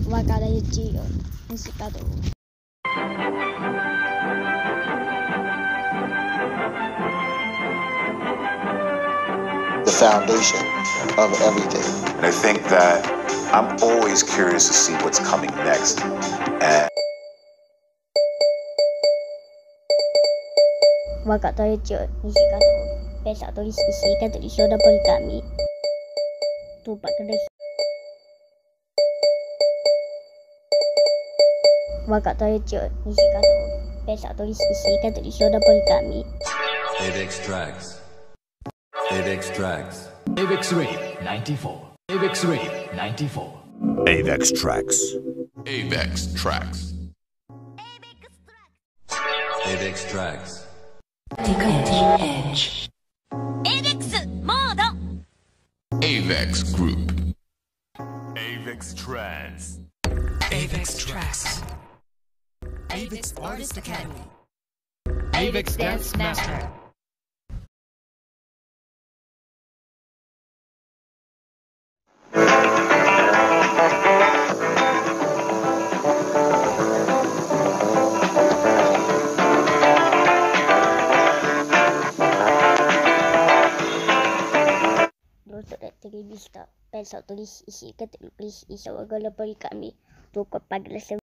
Wakalayujiyo, Nishikado. The foundation of everything. And I think that I'm always curious to see what's coming next. And Wakatoyujiyo, Nishikado. Pesado isi kadrishoda polikami. Tupak kadris. Wakatoyujiyo, Nishikado. Pesado isi kadrishoda polikami. Avex Tracks. Avex Tracks. Avex Radio 94. Avex Radio 94. Avex Tracks. Avex Tracks. Avex Tracks. Edge. AVEX Mode. Avex Group. Avex Tracks. Avex Tracks. AVEX Artist Academy. Avex Dance Master. Entrevista, pensa tulis isi kadris isa wagala polikami. Tukot paglasem.